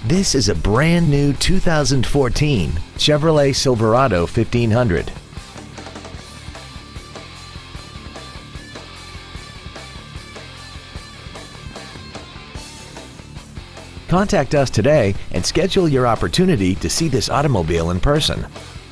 This is a brand new 2014 Chevrolet Silverado 1500. Contact us today and schedule your opportunity to see this automobile in person.